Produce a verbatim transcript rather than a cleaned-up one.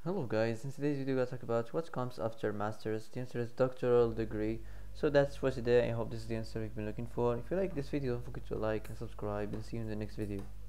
Hello guys, in today's video we'll talk about what comes after master's. The answer is doctoral degree. So that's for today. I hope this is the answer you've been looking for. If you like this video, don't forget to like and subscribe, and see you in the next video.